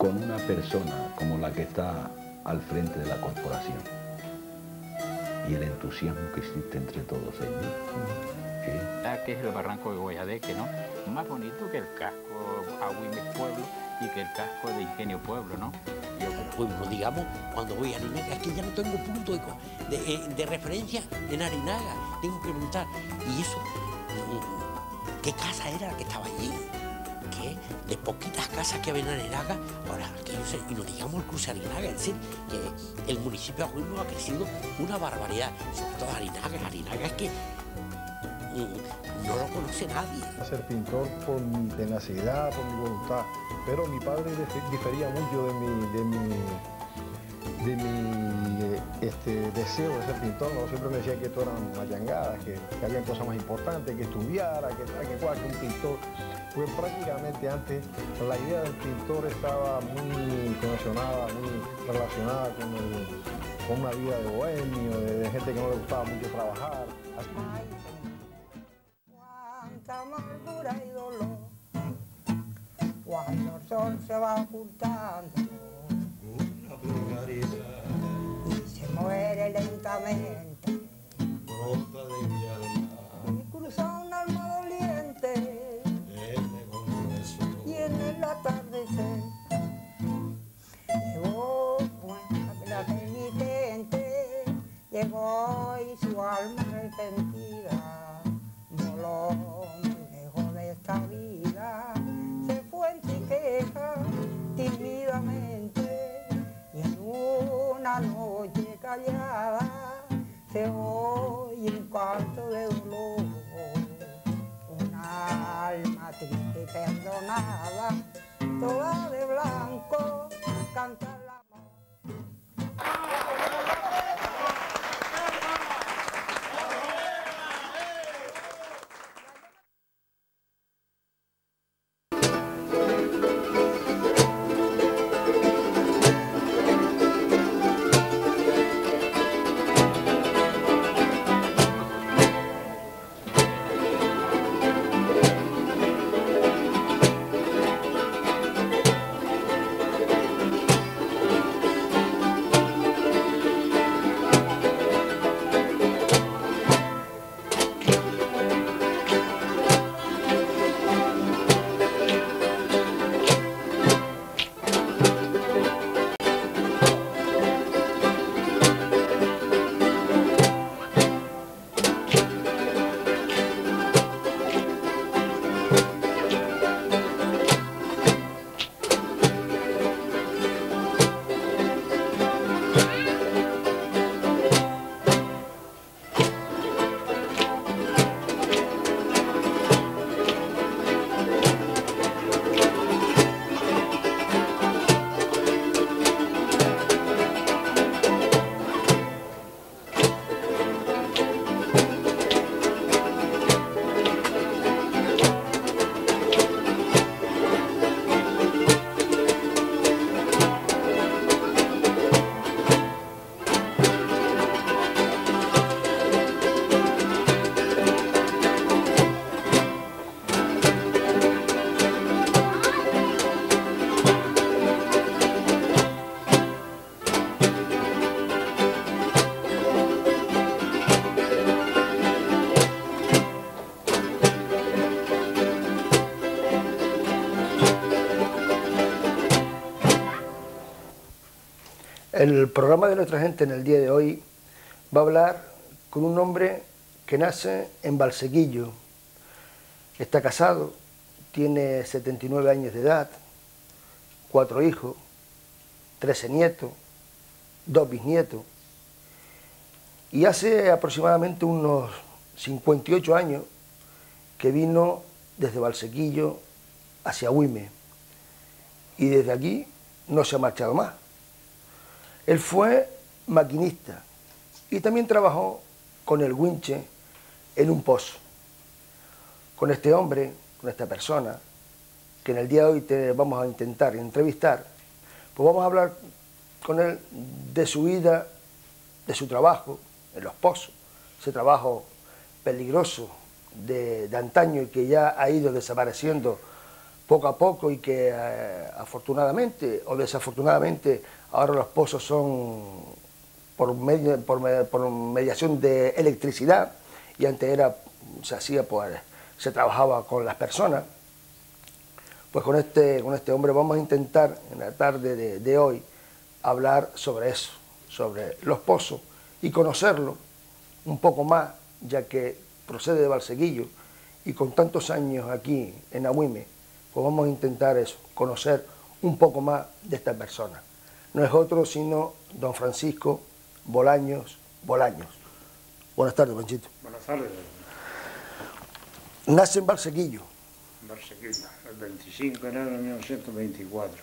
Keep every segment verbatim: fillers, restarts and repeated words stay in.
con una persona como la que está al frente de la corporación y el entusiasmo que existe entre todos ellos. ¿Eh? Que es el barranco de Guayadeque, ¿no? Más bonito que el casco Agüimes Pueblo y que el casco de Ingenio Pueblo, ¿no? Yo como pueblo, digamos, cuando voy a Arinaga, es que ya no tengo punto de, de, de referencia en Arinaga, tengo que preguntar, ¿y eso? ¿Qué casa era la que estaba allí? Que de poquitas casas que había en Arinaga, ahora aquello se, y nos digamos el cruce Arinaga, es decir, que el municipio de Agüimes ha crecido una barbaridad, sobre todo Arinaga, Arinaga es que no lo conoce nadie. Ser pintor por mi tenacidad, por mi voluntad, pero mi padre difería mucho de mi, de mi, de mi este, deseo de ser pintor. ¿No? Siempre me decía que esto eran mayangadas, que, que había cosas más importantes, que estudiara, que tal, que cual, que un pintor. Pues prácticamente antes la idea del pintor estaba muy conexionada, muy relacionada con, el, con una vida de bohemio, de, de gente que no le gustaba mucho trabajar. Así. Amargura y dolor cuando el sol se va ocultando una vulgaridad y se muere lentamente brota de mi alma y cruza un alma doliente y en el atardecer llegó la penitente, llegó y su alma arrepentida voló de esta vida, se fue en chiqueja tímidamente y en una noche callada se oye un canto de dolor, una alma triste y perdonada, toda de blanco, canta el amor. El programa de nuestra gente en el día de hoy va a hablar con un hombre que nace en Valsequillo. Está casado, tiene setenta y nueve años de edad, cuatro hijos, trece nietos, dos bisnietos. Y hace aproximadamente unos cincuenta y ocho años que vino desde Valsequillo hacia Agüimes. Y desde aquí no se ha marchado más. Él fue maquinista y también trabajó con el winche en un pozo. Con este hombre, con esta persona, que en el día de hoy te vamos a intentar entrevistar, pues vamos a hablar con él de su vida, de su trabajo en los pozos, ese trabajo peligroso de, de antaño y que ya ha ido desapareciendo poco a poco y que eh, afortunadamente o desafortunadamente ahora los pozos son por, medio, por, por mediación de electricidad y antes era, se hacía, pues, se trabajaba con las personas. Pues con este, con este hombre vamos a intentar en la tarde de, de hoy hablar sobre eso, sobre los pozos y conocerlo un poco más, ya que procede de Valsequillo y con tantos años aquí en Agüime, pues vamos a intentar eso, conocer un poco más de esta persona. No es otro sino don Francisco Bolaños Bolaños. Buenas tardes, Panchito. Buenas tardes. Nace en Valsequillo. Valsequillo, el veinticinco de enero de mil novecientos veinticuatro.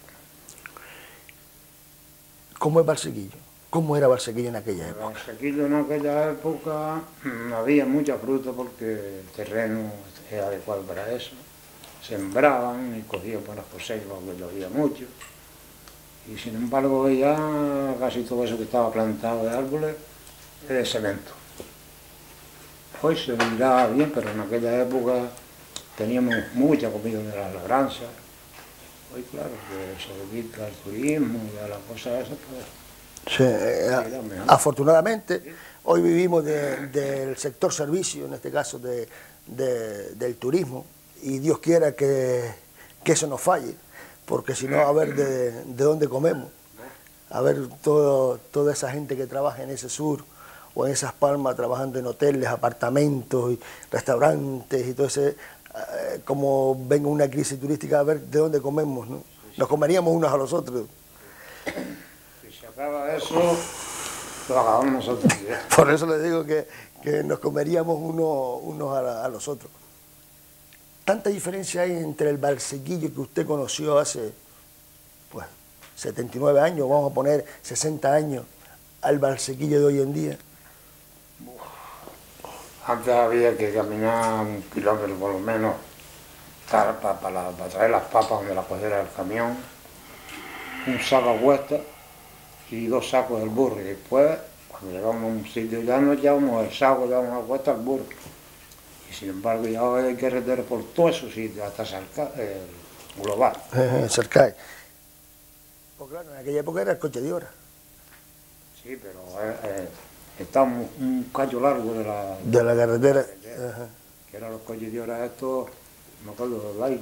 ¿Cómo es Valsequillo? ¿Cómo era Valsequillo en aquella época? Valsequillo en aquella época no había mucha fruta porque el terreno era adecuado para eso. Sembraban y cogían buenas cosechas porque llovía mucho. Y sin embargo ya casi todo eso que estaba plantado de árboles es de cemento. Hoy se dirá bien, pero en aquella época teníamos mucha comida de las labranzas. Hoy claro que se dedica al turismo y a las cosas esas, pues... Sí, eh, afortunadamente, sí. Hoy vivimos de, del sector servicio, en este caso de, de, del turismo, y Dios quiera que, que eso no falle, porque si no, a ver de, de dónde comemos, a ver todo, toda esa gente que trabaja en ese sur o en esas palmas trabajando en hoteles, apartamentos, y restaurantes y todo ese, eh, como venga una crisis turística, a ver de dónde comemos, ¿no? Nos comeríamos unos a los otros. Si se acaba eso, lo acabamos nosotros. Por eso les digo que, que nos comeríamos uno, unos a, a los otros. ¿Tanta diferencia hay entre el Valsequillo que usted conoció hace, pues, setenta y nueve años, vamos a poner sesenta años, al Valsequillo de hoy en día? Antes había que caminar un kilómetro por lo menos para, para, para, para traer las papas donde las cogiera el camión, un saco a cuesta y dos sacos del burro. Y después, cuando llegamos a un sitio ya no llevamos el saco, llevamos a cuesta al burro. Y sin embargo ya hoy hay carreteras por todos esos sitios, hasta Cercay, eh, global. Eh, Cercay. Pues claro, en aquella época era el coche de hora. Sí, pero eh, eh, estaba un, un cacho largo de la... De la carretera. carretera Ajá. Que eran los coches de hora estos, me acuerdo de los Light,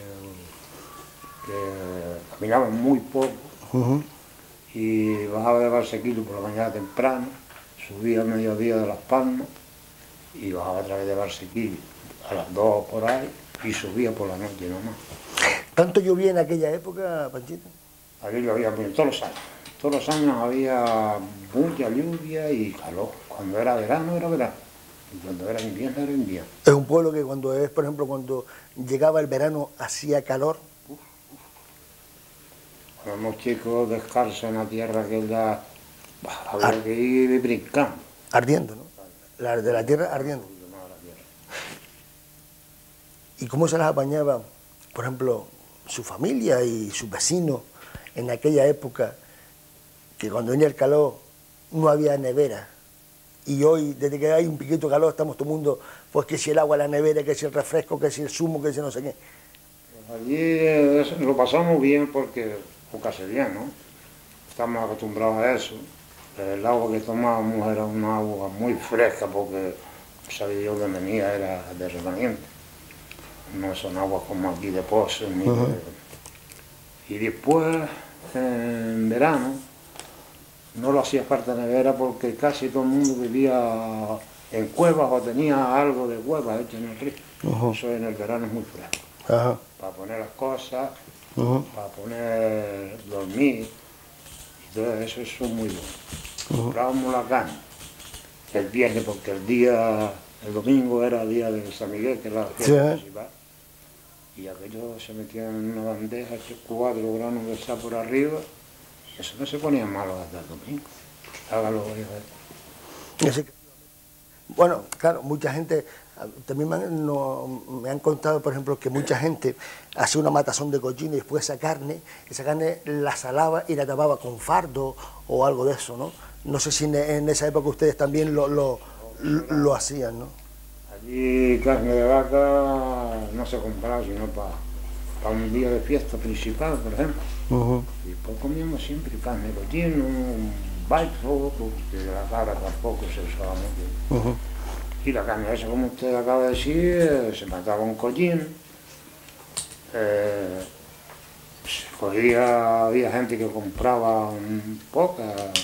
que caminaban muy poco. Uh-huh. Y bajaba de Valsequillo por la mañana temprano, subía al mediodía de Las Palmas y bajaba a través de Valsequillo a las dos por ahí y subía por la noche nomás. ¿Tanto llovía en aquella época, Panchito? Aquí llovía todos los años. Todos los años había mucha lluvia y calor. Cuando era verano, era verano. Y cuando era invierno, era invierno. Es un pueblo que cuando es, por ejemplo, cuando llegaba el verano, hacía calor. Uf, uf. Cuando éramos chicos descalzos en la tierra, que ya bah, había Ar que ir brincando. Ardiendo, ¿no? La, de la tierra ardiendo. ¿Y cómo se las apañaba, por ejemplo, su familia y sus vecinos en aquella época, que cuando venía el calor no había nevera? Y hoy, desde que hay un piquito de calor, estamos todo el mundo, pues que si el agua, la nevera, que si el refresco, que si el zumo, que si no sé qué. Pues allí eh, lo pasamos bien porque, porque hace bien, ¿no? Estamos acostumbrados a eso. El agua que tomábamos era una agua muy fresca porque no sabía yo dónde venía, era de remanente. No son aguas como aquí de pozos. Ni uh-huh. de... Y después, en verano, no lo hacía falta nevera porque casi todo el mundo vivía en cuevas o tenía algo de cuevas hecho en el río. Uh-huh. Eso en el verano es muy fresco. Uh-huh. Para poner las cosas, uh-huh. para poner dormir. Todo eso, eso es muy bueno. Uh-huh. Comprábamos la carne el viernes porque el día, el domingo era el día de San Miguel, que era la fiesta sí. principal. Y aquello se metía en una bandeja, cuatro granos de sal por arriba, y eso no se ponía malo hasta el domingo. Hágalo, hijo. Bueno, claro, mucha gente, también me han, no, me han contado, por ejemplo, que mucha gente hacía una matazón de cochino y después esa carne, esa carne la salaba y la tapaba con fardo o algo de eso, ¿no? No sé si en, en esa época ustedes también lo, lo, lo, lo hacían, ¿no? Allí carne de vaca no se compraba sino para pa para un día de fiesta principal, por ejemplo. Ujú. Y pues comíamos siempre carne de cochino, un baifo, porque la cabra tampoco se usaba mucho. Ujú. Y la carne esa, como usted acaba de decir, eh, se mataba un cochino. Eh, se cogía, había gente que compraba un poca,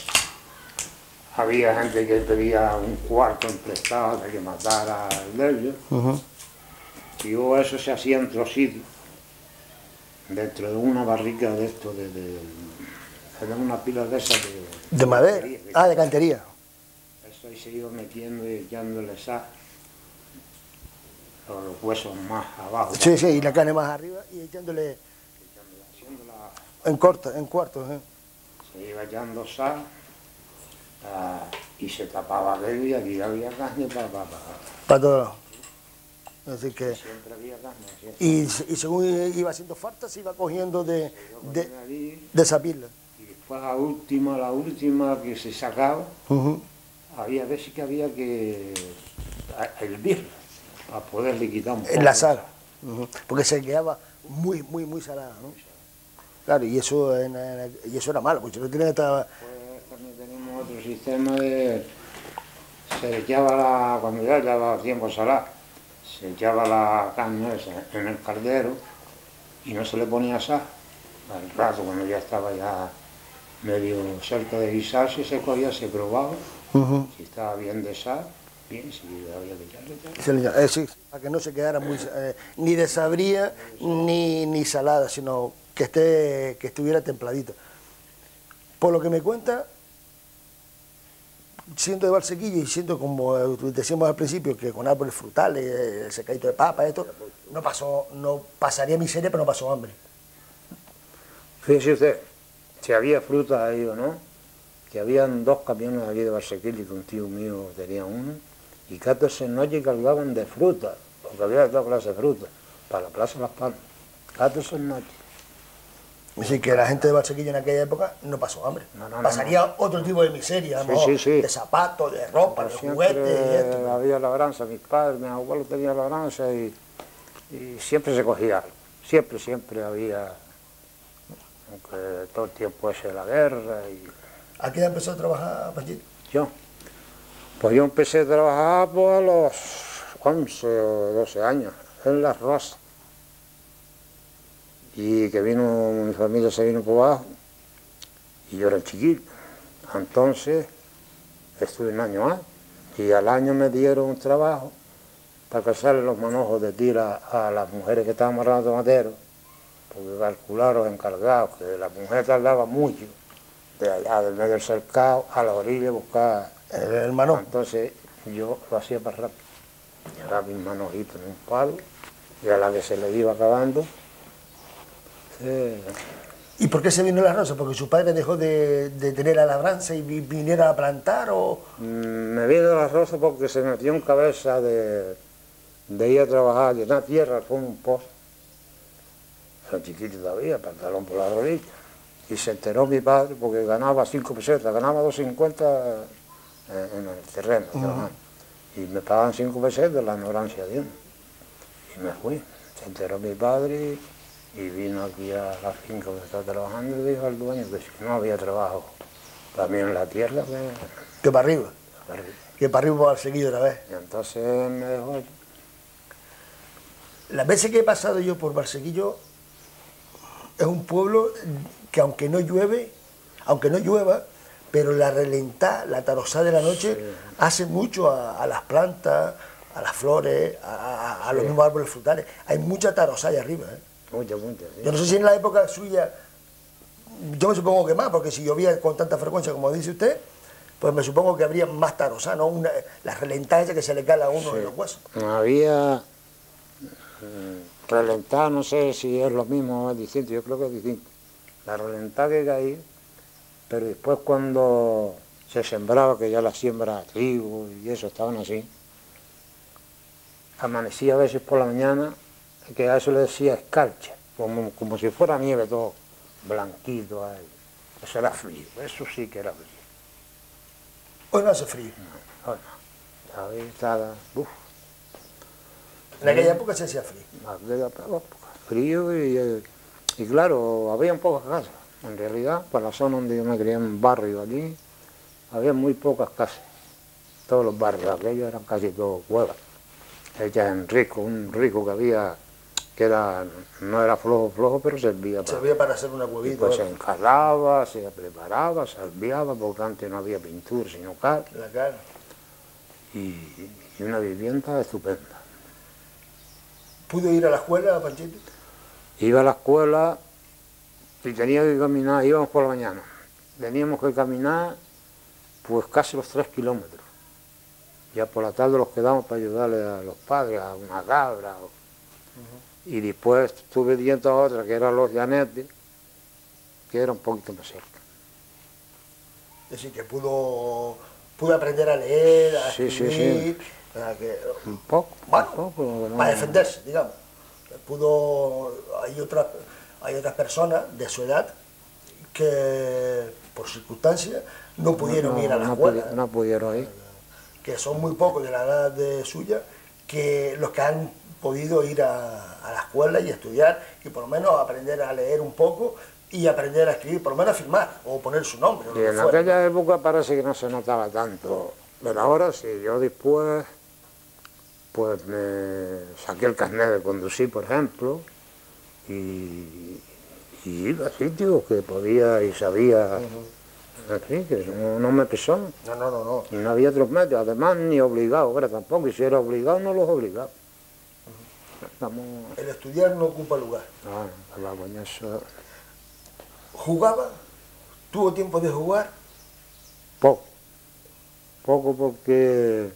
había gente que pedía un cuarto emprestado de que matara el de ellos. Ujú. Y luego eso se hacía en trocitos, dentro de una barrica de esto, de, de, de una pila de esas de... ¿De madera? Ah, de cantería. Eso ahí se iba metiendo y echándole sal, los huesos más abajo. Sí, sí, y la carne más arriba y echándole Haciéndola, en corta, en cuartos. ¿eh? se iba echando sal ah, y se tapaba aquello y aquí había carne para... para, para. Para todo. Así que... Siempre había carne. Siempre. Y, y según iba haciendo falta, se iba cogiendo de, de, Allí, de esa pila. y después la última, la última que se sacaba, Ujú. había veces que había que hervirla para poderle quitar un poco. En la sal. Ujú. Porque se quedaba muy, muy, muy salada, ¿no? Claro, y eso, en- en- y eso era malo, porque si no tenía que estar... Pues también tenemos otro sistema de... Se echaba la... cuando ya llevaba tiempo salada, se echaba la carne esa en el caldero y no se le ponía sal. Al rato, cuando ya estaba ya medio cerca de guisarse, se cogía, se probaba, Ujú. si estaba bien de sal, bien, si había que echarle, echarle. Se le- eh, sí, para que no se quedara muy, eh, ni desabría ni, ni salada, sino que, esté, que estuviera templadita. Por lo que me cuenta, siento de Valsequillo y siento, como eh, decíamos al principio, que con árboles frutales, eh, el secadito de papa, esto, no pasó, no pasaría miseria, pero no pasó hambre. Fíjese usted, si había fruta ahí o no, que habían dos camiones aquí de Valsequillo, que un tío mío tenía uno, y catorce noches cargaban de fruta, porque había toda clase de fruta, para la Plaza de Las Palmas. catorce noches. Así que la gente de Valsequillo en aquella época no pasó hambre. No, no, no, Pasaría otro tipo de miseria, a lo Sí, mejor, sí, sí. de zapatos, de ropa, de Siempre juguetes y esto. había labranza, mis padres, mis abuelos tenían labranza y, y siempre se cogía algo. Siempre, siempre había, aunque todo el tiempo ese de la guerra. Y ¿A qué edad empezó a trabajar, Panchito? yo, pues yo empecé a trabajar pues, a los once o doce años, en Las Rosas. Y que vino, mi familia se vino por abajo, y yo era chiquito. Entonces, estuve un año más, y al año me dieron un trabajo para casarle los manojos de tira a las mujeres que estaban amarrando tomateros, porque calcularon los encargados que la mujer tardaba mucho, de allá del medio del cercado a la orilla buscar. El, el manojo. Entonces, yo lo hacía más rápido. Llevaba mis manojitos en un palo, y a la que se le iba acabando, eh, ¿Y por qué se vino la rosa? ¿Porque su padre dejó de, de tener la labranza y vi- viniera a plantar o...? mm, me vino de la rosa porque se metió en cabeza de, de ir a trabajar, llenar tierra con un pozo. Era chiquito todavía, pantalón por la rodilla. Y se enteró mi padre porque ganaba cinco pesetas, ganaba dos cincuenta en, en el terreno, trabajando. Y me pagaban cinco pesetas la ignorancia de uno. Y me fui. Se enteró mi padre y vino aquí a la finca donde estaba trabajando y le dijo al dueño que si no había trabajo también en la tierra, que Que para arriba. para arriba. Que para arriba para seguido otra vez. Y entonces me dejó. Las veces que he pasado yo por Valsequillo, es un pueblo que aunque no llueve, aunque no llueva, pero la relentá, la tarosá de la noche, hace mucho a, a las plantas, a las flores, a, a- a los mismos árboles frutales. Hay mucha tarosá allá arriba, ¿eh? Mucha, mucha, sí. Yo no sé si en la época suya, yo me supongo que más, porque si llovía con tanta frecuencia como dice usted, pues me supongo que habría más tarosá, ¿no? Una, las relentadas que se le cala a uno Sí. en los huesos. Había mm, relentada, no sé si es lo mismo o es distinto, yo creo que es distinto. La relentada que caía, pero después cuando se sembraba, que ya la siembra trigo y eso estaban así, amanecía a veces por la mañana, que a eso le decía escarcha, como, como si fuera nieve todo, blanquito ahí. Eso era frío, eso sí que era frío. Hoy no hace frío. Oh, no. Ahí estaba, uf, En aquella época se hacía frío. aquella época. frío y, y claro, había pocas casas. En realidad, para la zona donde yo me crié, en un barrio allí, había muy pocas casas. Todos los barrios, aquellos eran casi todos cuevas. Hechas en rico, un rico que había, que era, no era flojo, flojo, pero servía para... Servía para hacer una cuevita. Pues se encalaba, se preparaba, se albiaba, porque antes no había pintura, sino cal. La cal. Y, y una vivienda estupenda. ¿Pudo ir a la escuela, Panchito? Iba a la escuela y tenía que caminar, íbamos por la mañana. Teníamos que caminar pues casi los tres kilómetros. Ya por la tarde los quedamos para ayudarle a los padres, a una cabra. O... Uh-huh. Y después estuve yendo a otra, que era Los Llanetes, que era un poquito más cerca. Es decir, que pudo, pudo aprender a leer, a sí, escribir... Sí, sí. Que, un poco, bueno, un poco, no, para defenderse, digamos. Pudo, hay otras, hay otras personas de su edad que por circunstancias no pudieron no, ir a la no escuela. Pudi no pudieron ir. Que son muy pocos de la edad de suya que los que han podido ir a, a la escuela y estudiar y por lo menos aprender a leer un poco y aprender a escribir, por lo menos a firmar o poner su nombre. Y en aquella época parece que no se notaba tanto, pero ahora sí, yo después pues me saqué el carnet de conducir, por ejemplo, y, y iba a sitios que podía y sabía, uh-huh. Así que no, no me pesó. No, no, no, no. Y no había otros medios, además ni obligado, pero tampoco, y si era obligado no los obligaba. Uh-huh. Estamos... El estudiar no ocupa lugar. No, no, con eso... ¿Jugaba? ¿Tuvo tiempo de jugar? Poco, poco porque...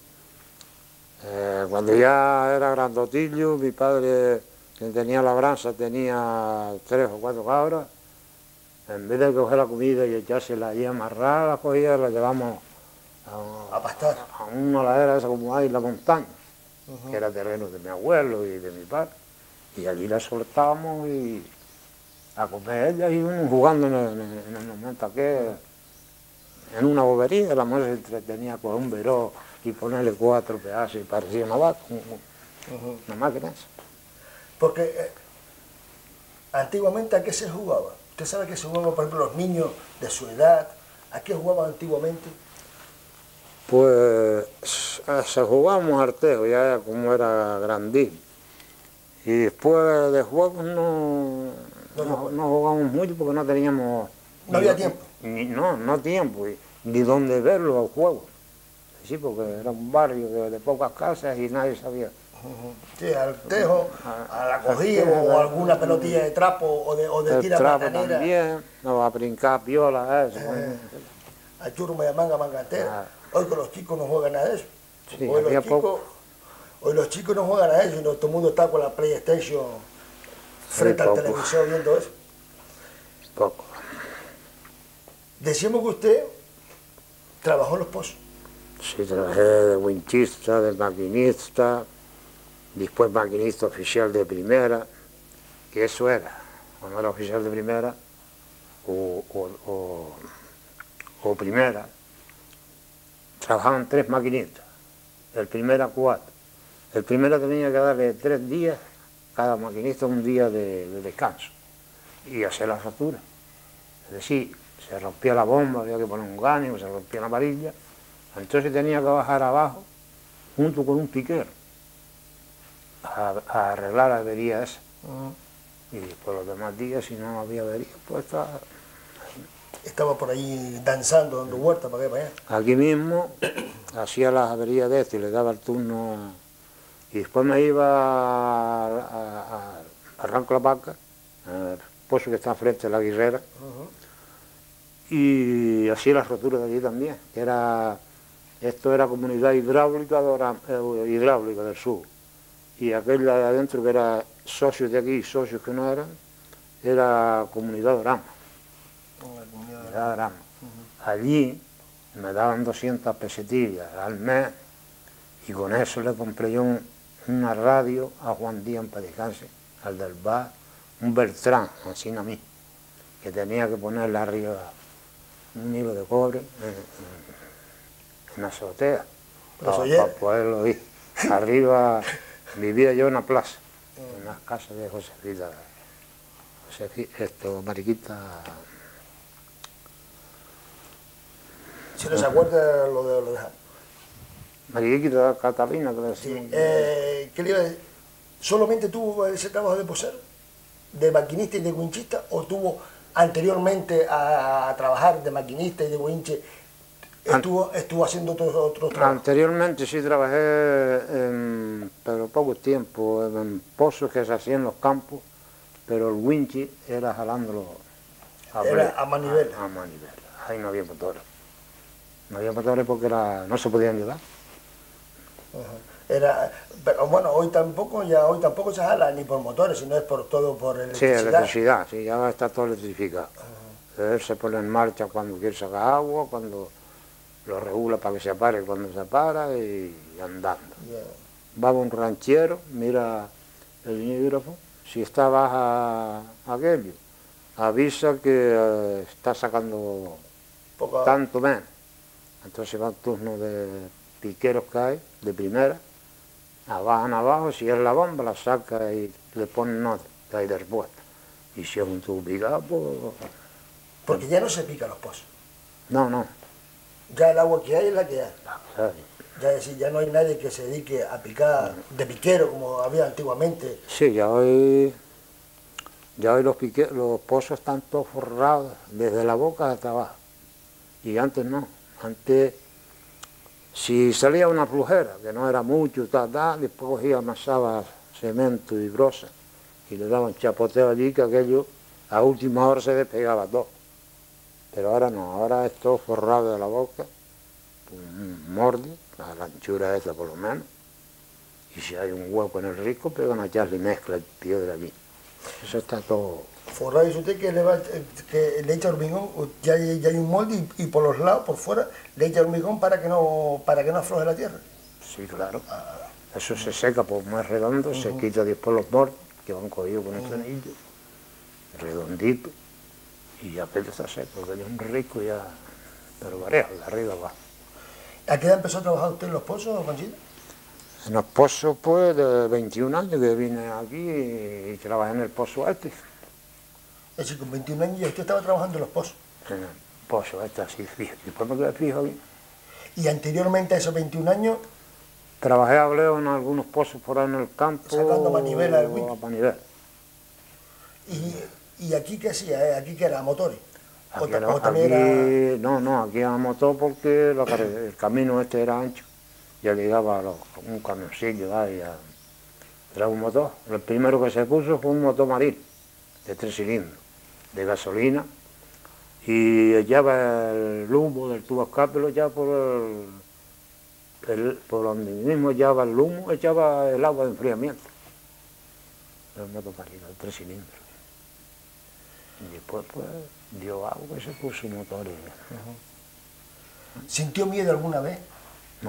Eh, cuando ya era grandotillo, mi padre, que tenía labranza, tenía tres o cuatro cabras. En vez de coger la comida y echársela ahí amarrada, la cogía y la llevamos a, a pastar a una ladera esa como hay en la montaña, uh-huh. Que era terreno de mi abuelo y de mi padre. Y allí la soltábamos y a comer ella y uno jugando en el, en el momento que en una bobería la mujer se entretenía con un veró y ponerle cuatro pedazos y parecía una vaca, uh-huh. Una máquina esa. Porque eh, antiguamente ¿a qué se jugaba? Usted sabe que se jugaban, por ejemplo, los niños de su edad, ¿a qué jugaban antiguamente? Pues se jugábamos artejo, ya como era grandín. Y después de juegos no, no, no, no jugábamos mucho porque no teníamos... No había tiempo. Ni, no, no tiempo, y, ni dónde ver los juegos. Sí, porque era un barrio de, de pocas casas y nadie sabía. Sí, al tejo, a la cogida o alguna pelotilla de trapo o de, o de tira trapo platanera. También, no, a brincar piola, eso. Eh, a churma de manga, mangantera. Ah. Hoy con los chicos no juegan nada de eso. Sí, hoy, los chicos, poco. hoy los chicos no juegan a eso y no, todo el mundo está con la PlayStation frente al televisor viendo eso. Poco. Decíamos que usted trabajó en los pozos. Sí, trabajé de winchista, de maquinista, después maquinista oficial de primera, que eso era, cuando era oficial de primera o, o, o, o primera, trabajaban tres maquinistas, el primera cuatro. El primera tenía que darle tres días, cada maquinista un día de, de descanso, y hacer la factura. Es decir, se rompía la bomba, había que poner un gánimo, se rompía la varilla. Entonces tenía que bajar abajo, junto con un piquero, a, a arreglar la avería esa. Uh-huh. Y después los demás días, si no había avería, pues estaba... Estaba por ahí danzando, dando vueltas para acá para allá. Aquí mismo, hacía las averías de esto y le daba el turno a... Y después me iba a, a, a Barranco La Vaca, al pozo que está frente a la Guerrera, uh-huh. Y hacía las roturas de allí también, que era... Esto era comunidad hidráulica, de, hidráulica del sur. Y aquella de adentro, que era socios de aquí y socios que no eran, era comunidad de Orama. Comunidad de Orama. Uh-huh. Allí me daban doscientas pesetillas al mes y con eso le compré yo un, una radio a Juan Díaz en Padicance, al del bar, un Beltrán, así a mí, que tenía que ponerle arriba un hilo de cobre. En, una azotea, para pa poderlo ir. Arriba vivía yo en la plaza, en las casas de Josefita, Josefita, esto, Mariquita. Si no se acuerda, lo, de, lo dejamos. Mariquita Catalina, que le Sí, decimos. eh, ¿qué le iba a decir? ¿Solamente tuvo ese trabajo de posero, de maquinista y de winchista, o tuvo anteriormente a, a trabajar de maquinista y de winche, estuvo, estuvo haciendo otros otros trabajos? Anteriormente sí trabajé, en, pero poco tiempo, en pozos que se hacían en los campos, pero el winchi era jalándolo a, Era a manivela. A, a manivela. Ahí no había motores. No había motores porque era, no se podían llevar. Ajá. Era, pero bueno, hoy tampoco, ya hoy tampoco se jala ni por motores, sino es por todo por Sí, electricidad. electricidad, sí, ya está todo electrificado. Él se pone en marcha cuando quiere sacar agua, cuando lo regula para que se pare cuando se para y andando. Yeah. Va un ranchero, mira el vinígrafo, si está baja aquello, avisa que eh, está sacando Poca... tanto menos. Entonces va un turno de piqueros que hay, de primera, la bajan abajo, si es la bomba la saca y le ponen nota, que hay de respuesta. Y si es un tubo picado, pues... Porque ya no se pican los pozos. No, no. Ya el agua que hay es la que hay. ¿Sabes? Ya, es decir, ya no hay nadie que se dedique a picar de piquero como había antiguamente. Sí, ya hoy, ya hoy los, pique, los pozos están todos forrados, desde la boca hasta abajo. Y antes no. Antes, si salía una flujera, que no era mucho, tal, tal, después cogía, amasaba cemento y brosa y le daban chapoteo allí, que aquello a última hora se despegaba todo. Pero ahora no, ahora es todo forrado de la boca, un morde, la anchura esa por lo menos, y si hay un hueco en el risco, pegan a echarle mezcla el piedra allí. Eso está todo... Forrado, dice usted que le, va, que le echa hormigón, ya hay, ya hay un molde y, y por los lados, por fuera, le echa hormigón para que no, para que no afloje la tierra. Sí, claro. Eso se seca por más redondo, uh -huh. Se quita después los bordes, que van cogidos con el anillo, redondito, y ya apenas está seco, porque es un rico ya, pero varía, de arriba abajo. ¿A qué edad empezó a trabajar usted en los pozos, Panchito? En los pozos, pues, de veintiún años que vine aquí y, y trabajé en el pozo este. Es decir, con veintiún años ya usted estaba trabajando en los pozos. En el pozo este, así fijo. Después me quedé fijo aquí. ¿Y anteriormente a esos veintiún años? Trabajé a Bleo en algunos pozos por ahí en el campo. Sacando manivela del winch. Manivela. ¿Y, ¿Y aquí qué hacía? ¿Aquí qué era? ¿Motores? Aquí era, aquí, era... No, no, aquí era motor porque la, el camino este era ancho. Ya llegaba a los, un camioncillo ahí, a, era un motor. El primero que se puso fue un motor marino, de tres cilindros, de gasolina, y echaba el humo del tubo escape, lo echaba por, el, el, por donde mismo echaba el humo, echaba el agua de enfriamiento. Era un motor marino, de tres cilindros. Y después, pues, dio agua y se puso motor. Y... Uh-huh. ¿Sintió miedo alguna vez? No.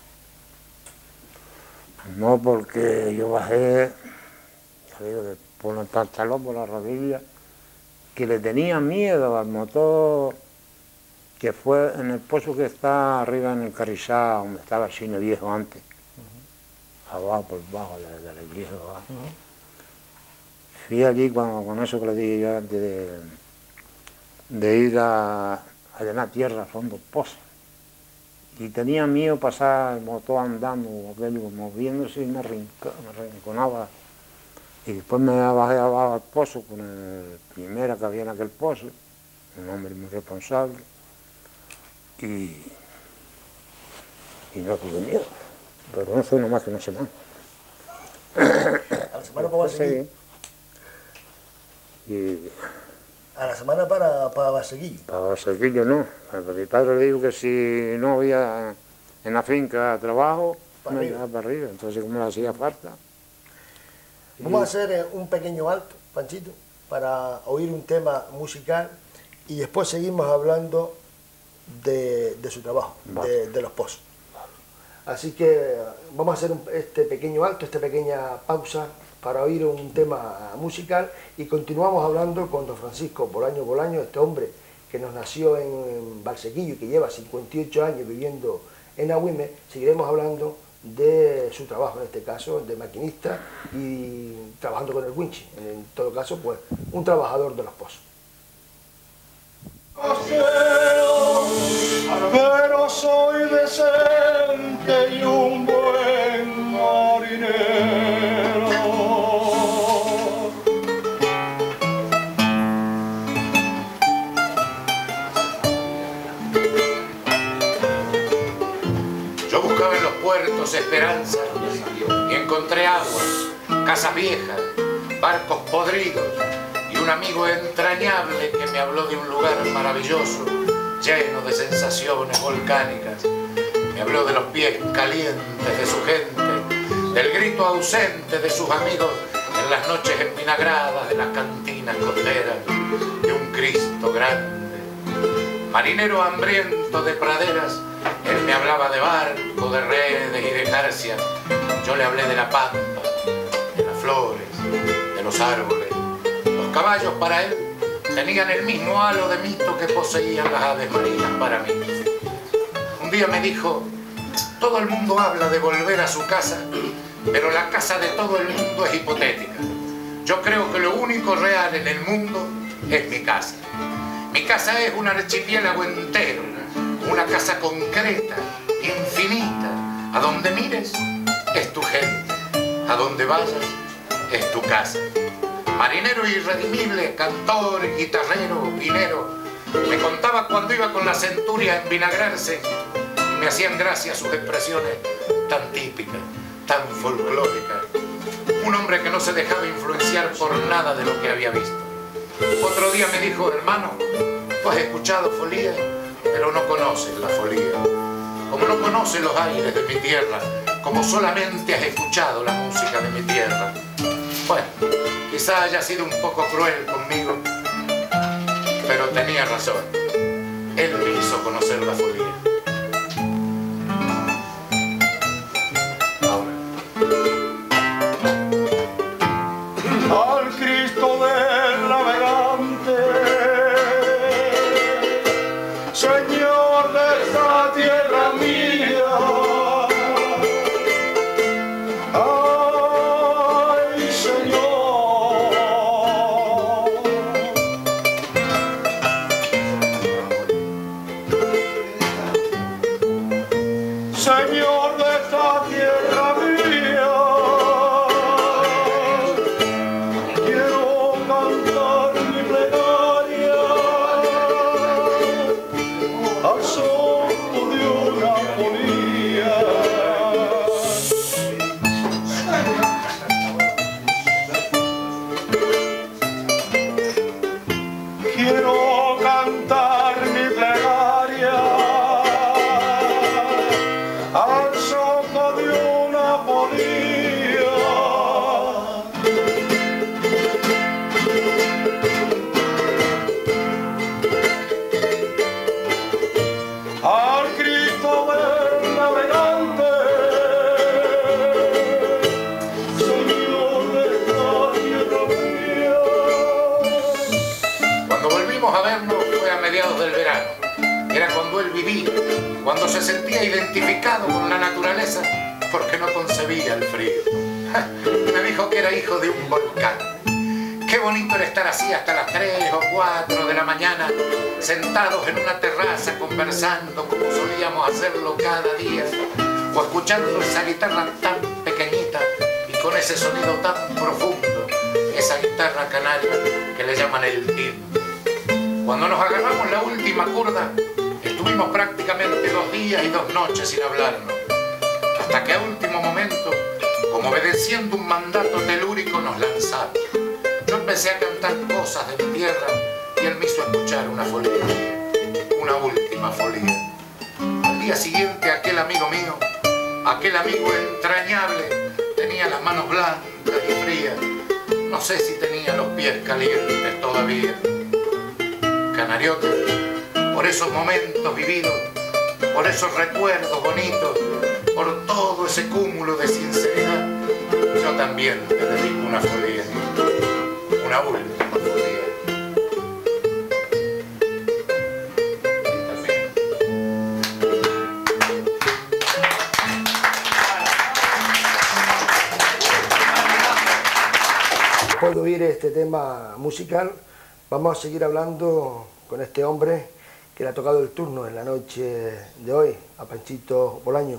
No, porque yo bajé, ya digo, por el pantalón, por la rodilla, que le tenía miedo al motor, que fue en el pozo que está arriba en el Carrizá, donde estaba el cine viejo antes, uh-huh. Abajo, por bajo de, de la iglesia abajo. Uh-huh. Fui allí con, con eso que le dije yo antes de, de ir a, a llenar tierra a fondo pozo. Y tenía miedo pasar el motor andando, aquello, moviéndose y me, rinca, me rinconaba. Y después me bajé abajo al pozo con el primera que había en aquel pozo, un hombre muy responsable, y, y no tuve miedo. Pero no fue nomás que una semana. ¿A la semana para Valsequillo? Y, ¿A la semana para, para Valsequillo? Para Valsequillo no. Mi padre le dijo que si no había en la finca trabajo, para me arriba. llevaba para arriba. Entonces, como le hacía falta. Vamos y... a hacer un pequeño alto, Panchito, para oír un tema musical y después seguimos hablando de, de su trabajo, vale. de, de los pozos. Así que vamos a hacer un, este pequeño alto, esta pequeña pausa para oír un tema musical y continuamos hablando con don Francisco Bolaño Bolaño, este hombre que nos nació en Valsequillo y que lleva cincuenta y ocho años viviendo en Agüime. Seguiremos hablando de su trabajo, en este caso de maquinista y trabajando con el winchi, en todo caso pues un trabajador de los pozos. Pero soy decente y un buen marinero. Yo buscaba en los puertos esperanza y encontré aguas, casas viejas, barcos podridos y un amigo entrañable que me habló de un lugar maravilloso, lleno de sensaciones volcánicas. Me habló de los pies calientes de su gente, del grito ausente de sus amigos en las noches envinagradas de las cantinas costeras, de un Cristo grande. Marinero hambriento de praderas, él me hablaba de barco, de redes y de jarcias. Yo le hablé de la pampa, de las flores, de los árboles. Los caballos para él tenían el mismo halo de mito que poseían las aves marinas para mí. Un día me dijo, todo el mundo habla de volver a su casa, pero la casa de todo el mundo es hipotética. Yo creo que lo único real en el mundo es mi casa. Mi casa es un archipiélago entero, una casa concreta, infinita. A donde mires, es tu gente. A donde vayas, es tu casa. Marinero irredimible, cantor, guitarrero, vinero, me contaba cuando iba con la centuria a envinagrarse y me hacían gracia sus expresiones tan típicas, tan folclóricas. Un hombre que no se dejaba influenciar por nada de lo que había visto. Otro día me dijo, hermano, tú has escuchado folía, pero no conoces la folía. Como no conoces los aires de mi tierra, como solamente has escuchado la música de mi tierra. Bueno, quizá haya sido un poco cruel conmigo, pero tenía razón. Él me hizo conocer la folía. Al Cristo del navegante, Señor de esta tierra mía, ay Señor, Señor de esta tierra mía, quiero cantar mi plegaria al son de una polilla. Quiero cantar mi plegaria al son de una polilla. Al Cristo del navegante, Señor de esta tierra mía. Cuando volvimos a vernos fue a mediados del verano. Era cuando él vivía, cuando se sentía identificado con la naturaleza, porque no concebía el frío. Me dijo que era hijo de un volcán. Qué bonito era estar así hasta las tres o cuatro de la mañana, sentados en una terraza conversando como solíamos hacerlo cada día, o escuchando esa guitarra tan pequeñita y con ese sonido tan profundo, esa guitarra canaria que le llaman el timbre. Cuando nos agarramos la última curda, estuvimos prácticamente dos días y dos noches sin hablarnos, hasta que a último momento, como obedeciendo un mandato telúrico, nos lanzamos. Yo empecé a cantar cosas de mi tierra y él me hizo escuchar una folía, una última folía. Al día siguiente aquel amigo mío, aquel amigo entrañable, tenía las manos blancas y frías. No sé si tenía los pies calientes todavía. Canariote, por esos momentos vividos, por esos recuerdos bonitos, por todo ese cúmulo de sinceridad, yo también te dedico una folía, una última folía. después de oír este tema musical, vamos a seguir hablando con este hombre que le ha tocado el turno en la noche de hoy, a Panchito Bolaño.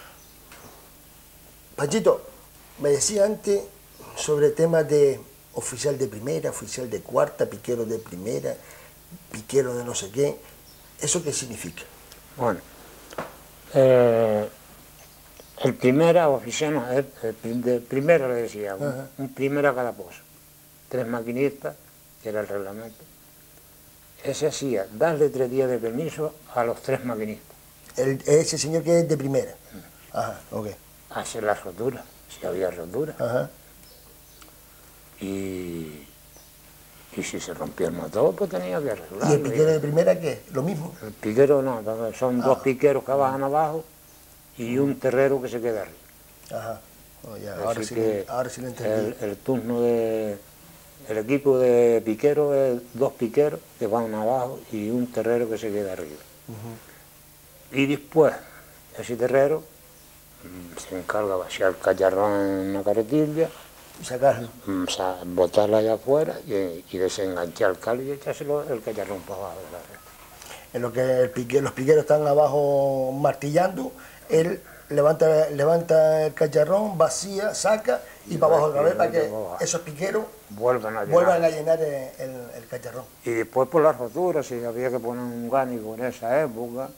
Panchito, me decía antes sobre temas de oficial de primera, oficial de cuarta, piquero de primera, piquero de no sé qué. ¿Eso qué significa? Bueno, eh, el primera oficial, no, el, el de primera le decía, un, un primera a cada pozo, tres maquinistas, que era el reglamento. Ese hacía darle tres días de permiso a los tres maquinistas. El, ese señor que es de primera. Ajá, ok. Hacer las roturas, si había roturas. Ajá. Y, y si se rompía el motor, pues tenía que arreglarlo. ¿Y el piquero de primera qué? ¿Lo mismo? El piquero no, son ah. dos piqueros que bajan abajo y un terrero que se queda arriba. Ajá. Oh, ya. Ahora, sí que le, ahora sí lo entendí. El, el turno de... El equipo de piqueros es dos piqueros que van abajo y un terrero que se queda arriba. Uh-huh. Y después, ese terrero se encarga de vaciar el cacharrón en una carretilla, y sacarlo, botarla allá afuera y, y desenganchar el cable y echárselo el cacharrón para abajo de la red. En lo que el pique, los piqueros están abajo martillando, él levanta, levanta el cacharrón, vacía, saca y, y para abajo otra vez para que esos piqueros vuelvan a llenar, vuelvan a llenar el, el, el cacharrón. Y después por las roturas, si había que poner un gánico en esa época,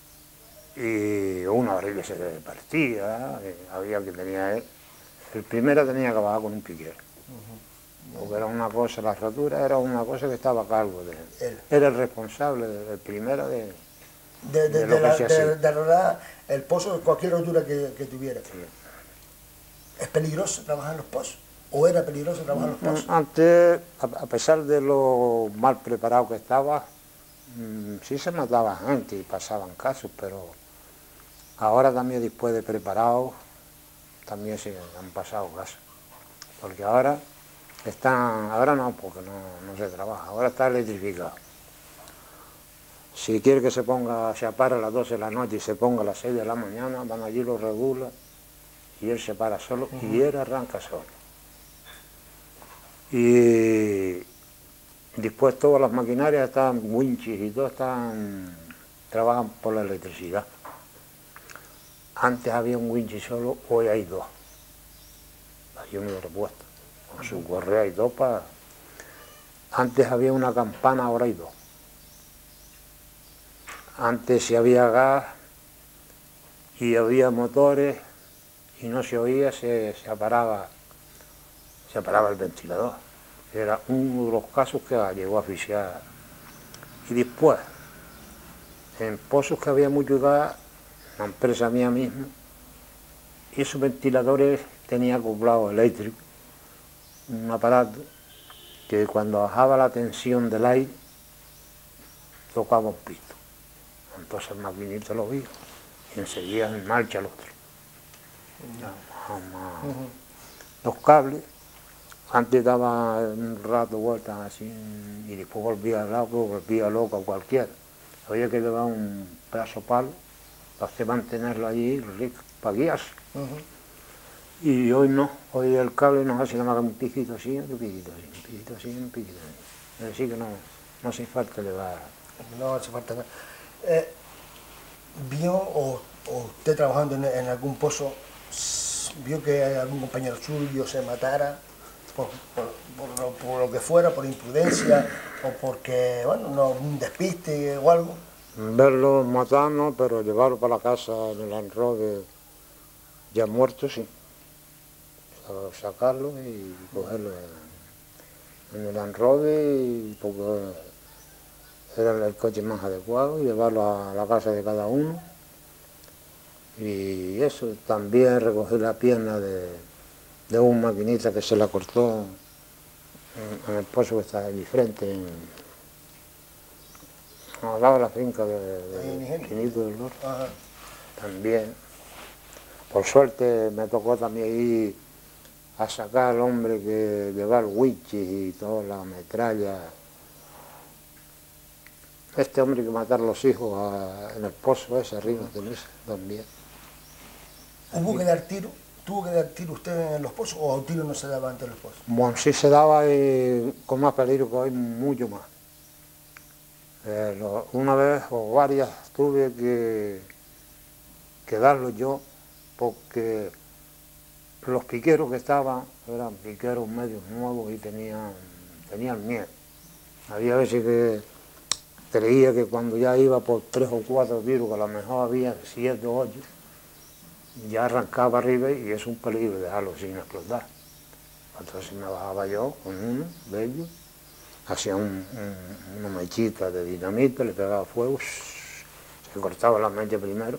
y una barriga se partía, había que tenía él. El primero tenía que bajar con un piquero, uh-huh. porque era una cosa, las roturas era una cosa que estaba a cargo de él. él. Era el responsable del primero de, de, de, de, de, la, de, de arreglar el pozo de cualquier rotura que, que tuviera. Sí. ¿Es peligroso trabajar en los pozos? ¿O era peligroso trabajar en los pozos? Antes, a pesar de lo mal preparado que estaba, mmm, sí se mataba gente y pasaban casos, pero ahora también después de preparado, también se han pasado casos. Porque ahora están, ahora no, porque no, no se trabaja, ahora está electrificado. Si quiere que se ponga, se para a las doce de la noche y se ponga a las seis de la mañana, van allí, lo regula y él se para solo, uh-huh. y él arranca solo. Y después todas las maquinarias están, winches y todo están, trabajan por la electricidad. Antes había un winch solo, hoy hay dos. Hay uno de repuesto. Con su correa hay dos para... Antes había una campana, ahora hay dos. Antes si había gas y había motores y no se oía, se, se apagaba, se apagaba el ventilador. Era uno de los casos que llegó a asfixiar. Y después, en pozos que había mucho gas, la empresa mía misma, esos ventiladores tenía acoplado eléctrico, un aparato que cuando bajaba la tensión del aire, tocaba un pito. Entonces el maquinista lo vio y enseguida en marcha el otro. Uh-huh. Los cables, antes daba un rato vueltas así y después volvía loco, volvía loco a cualquiera. Había que llevar un pedazo de palo para hacer mantenerlo allí, para guiarse. Uh-huh. Y hoy no, hoy el cable nos hace nada más un piquito así, un piquito así, un piquito así, un piquito así. Es decir que no, no hace falta llevar. No hace falta nada. Eh, ¿Vio o, o usted trabajando en, en algún pozo, vio que algún compañero suyo se matara por, por, por, lo, por lo que fuera, por imprudencia o porque, bueno, no, un despiste o algo? Verlo matarnos, pero llevarlo para la casa en el enrobe ya muerto, sí. Sacarlo y cogerlo en el enrobe, y porque era el coche más adecuado, y llevarlo a la casa de cada uno. Y eso, también recoger la pierna de, de un maquinista que se la cortó en, en el pozo que está allí frente, en, al lado de la finca de, de Infinito del Norte. Ajá. También, por suerte me tocó también ir a sacar al hombre que lleva el winch y toda la metralla. Este hombre que mataron los hijos a, en el pozo ese arriba de mí también. ¿Hubo que dar tiro? ¿Tuvo que dar tiro usted en los pozos o un tiro no se daba antes en los pozos? Bueno, sí se daba y con más peligro que hoy, mucho más. Eh, lo, una vez o varias tuve que, que darlo yo porque los piqueros que estaban eran piqueros medios nuevos y tenían, tenían miedo. Había veces que creía que cuando ya iba por tres o cuatro tiros, que a lo mejor había siete o ocho, ya arrancaba arriba y es un peligro dejarlo sin explotar. Entonces me bajaba yo con uno de ellos, hacía un, un, una mechita de dinamita, le pegaba fuego, se cortaba la mecha primero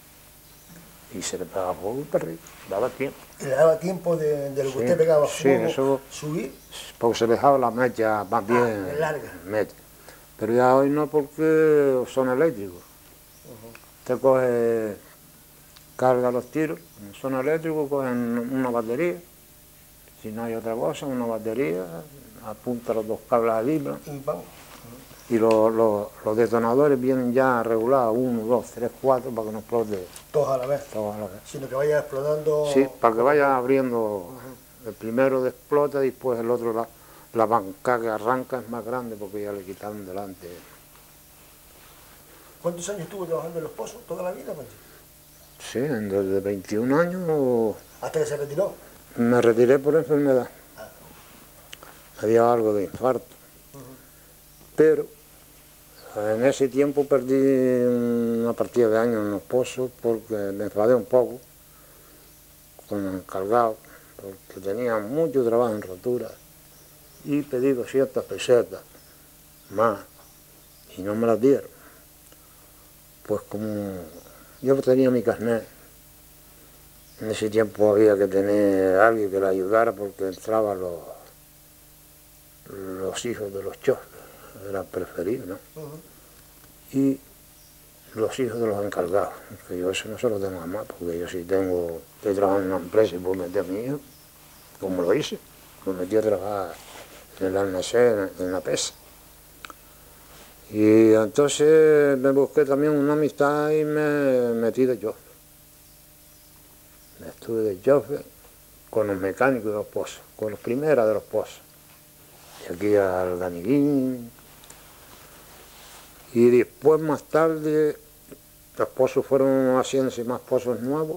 y se le pegaba fuego y para arriba, daba tiempo. ¿Y le daba tiempo de, de lo que Sí, usted pegaba sí, fuego, eso, subir? porque se dejaba la mecha más bien Ah, larga. mecha. Pero ya hoy no, porque son eléctricos. Uh-huh. Usted coge, carga los tiros, son eléctricos, cogen una batería, si no hay otra cosa, una batería, apunta los dos cables a libra, y los, los, los detonadores vienen ya regulados, uno, dos, tres, cuatro, para que no explote. Todos a la vez. Todos a la vez. Sino que vaya explotando. Sí, para que vaya abriendo. Uh-huh. El primero explota y después el otro, la, la banca que arranca es más grande porque ya le quitaron delante. ¿Cuántos años estuvo trabajando en los pozos? ¿Toda la vida, Pancho? Sí, desde veintiún años. O... ¿Hasta que se retiró? Me retiré por enfermedad. Ah. Había algo de infarto. Uh-huh. Pero en ese tiempo perdí una partida de años en los pozos porque me enfadé un poco con el encargado, porque tenía mucho trabajo en rotura y pedí doscientas pesetas más y no me las dieron. Pues como yo tenía mi carnet, en ese tiempo había que tener a alguien que le ayudara porque entraban los, los hijos de los chofres, eran preferidos, ¿no? Uh-huh. Y los hijos de los encargados, que yo eso no se lo tengo a más, porque yo sí tengo, estoy trabajando en una empresa y puedo meter a mi hijo, como lo hice, lo metí a trabajar en el almacén, en la pesa. Y entonces me busqué también una amistad y me metí de chofer. Me estuve de chofer con los mecánicos de los pozos, con los primeros de los pozos. Y aquí al Ganiguín. Y después más tarde los pozos fueron haciéndose más pozos nuevos